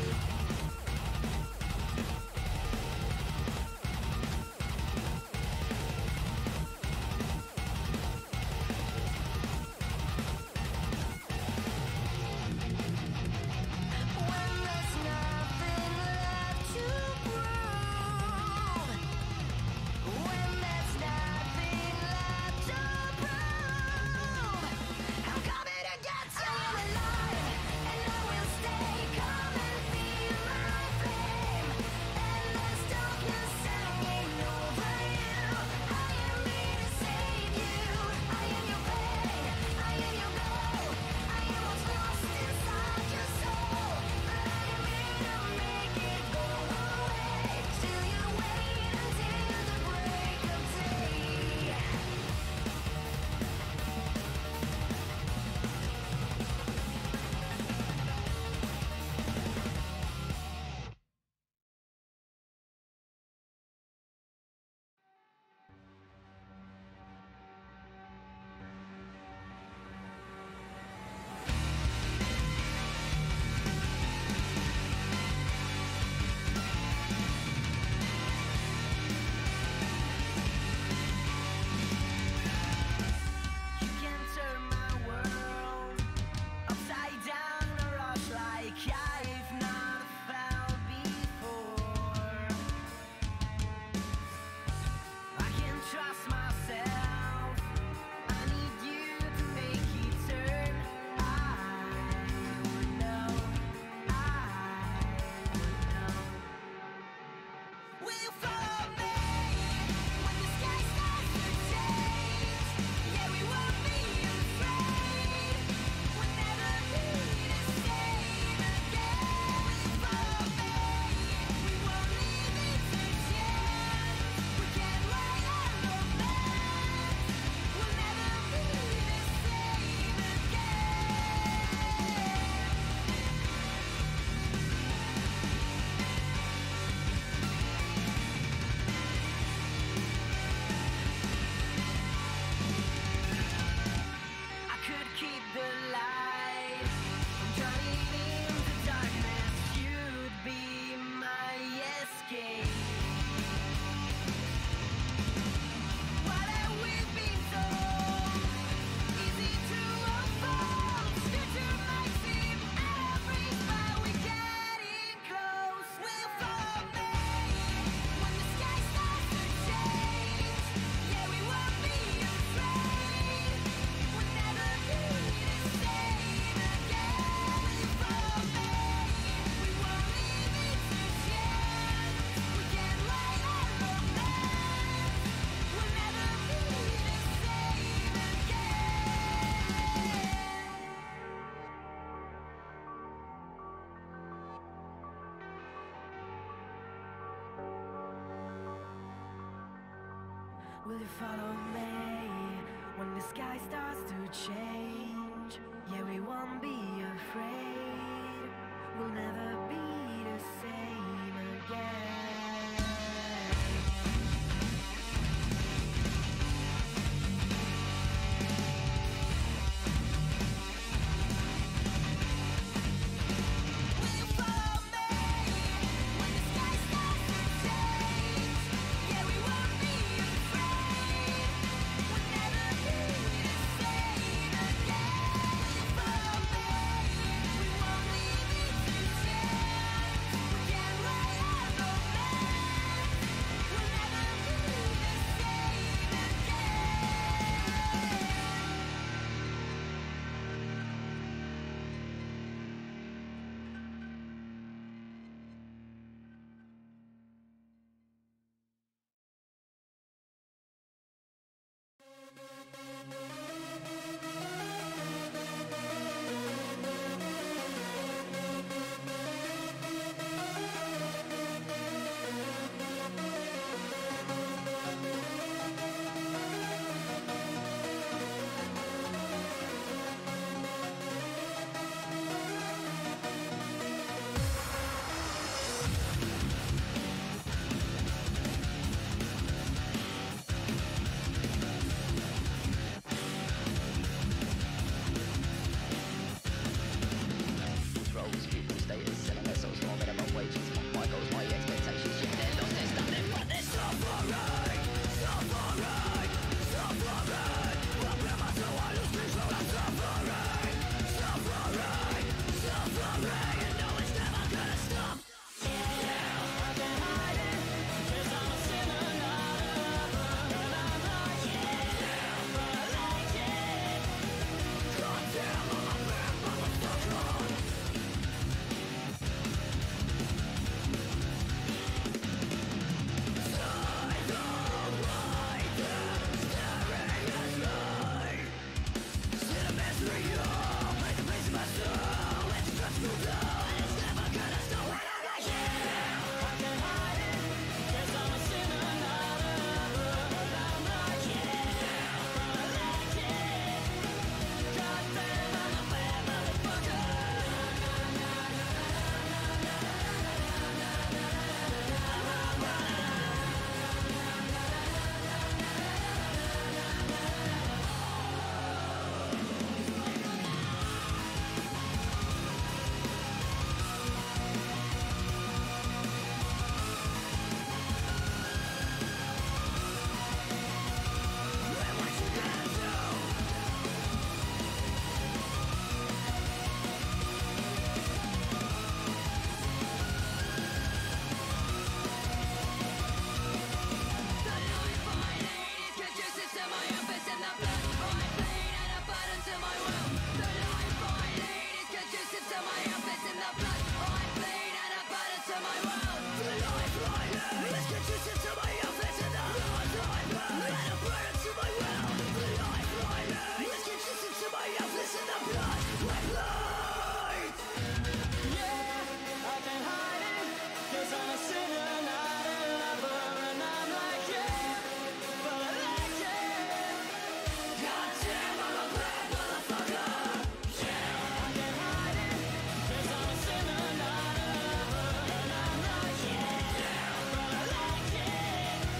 When there's nothing left to prove, when there's nothing left to prove, I'm coming to get you. I am alive and I will stay. Come and feel my flame. Endless darkness hanging over you. I am here to save you. I am your pain, I am your goal. I am what's lost inside your soul. But I am here to make it go away. Still you wait until the break of day. You can turn my world upside down in a rush like I've not felt before. I can trust myself. I need you to make it turn. I would know. I would know. Will you follow me when the sky starts to change? Yeah, we won't be afraid. We'll never be the same again. Will you follow me? We won't leave it to chance. We can write our romance. We'll never be the same again. I could keep the light from turning into darkness. You'd be my escape. What have we been told? Easy to unfold. Future might seem every but we're getting close. Will you follow me when the sky starts to change? Yeah, we won't be afraid. We'll never be the same again. Will you follow me? We won't leave it to chance. We can write our romance. We'll never be the same again. Will you follow me when the sky starts to change? Yeah, we won't be afraid. We'll never be the same again. Will you follow me when the sky starts to change? Yeah, we won't be afraid. We'll never be the same again. Will you follow me? We fist in the blood. Oh, I bleed and I burn into my world. The life I live is consistent to my outfit in the blood I burn and I burn into my will. The life I live is consistent to my outfit in the blood I bleed. Yeah, I've been hiding, cause I'm a sinner, not a lover, and I'm like, yeah, but I like it. Goddamn, I'm a bad motherfucker. Yeah, I've been hiding, cause I'm a sinner, not a lover, and I'm like, yeah, but I like it.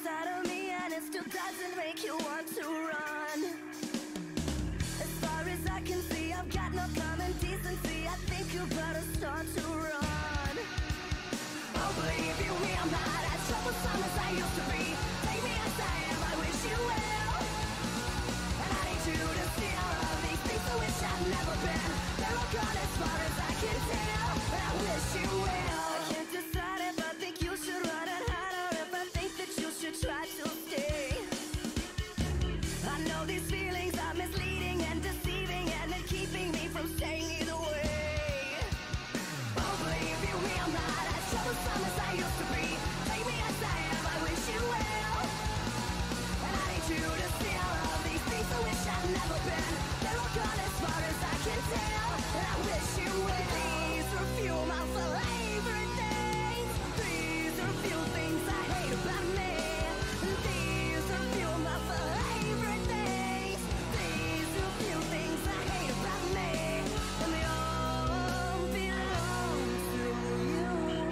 inside of me and it still doesn't make you want to run. As far as I can see, I've got no common decency. I think you better start to run. Oh, believe you me, I'm not as troublesome as I used to be. Take me as I am, I wish you well. And I need you to see all of these things I wish I'd never been. They're all gone as far as I can tell, and I wish you well. I can't decide if I think you should run and hide or if I think that you should try to stay. I know these feelings are misleading and deceiving and they're keeping me from staying either way. Oh, believe you me, I'm not as troublesome as I used to be. Take me as I am, I wish you well. And I need you to see all of these things I wish I'd never been. They're all gone as far as I can tell, and I wish you well. These are few of my favorite things. These are few things I hate about me. These are few of my favorite things. These are few things I hate about me, and they all belong to you.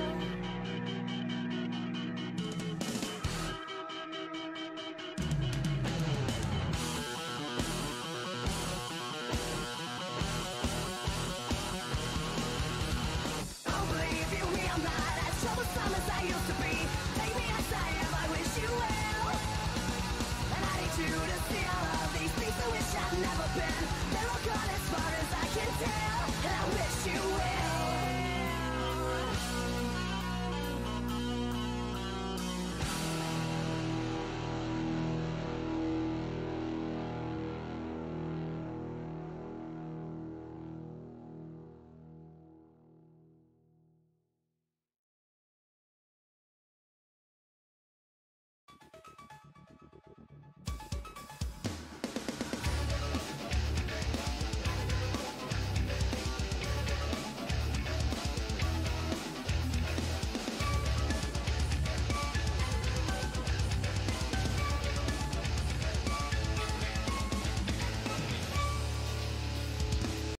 Oh, believe you me, I'm not as troublesome as I used to be. Take me as I am, I wish you well. And I need you to see all of these things I wish I'd never been. They're all gone as far as I can tell, and I wish you well.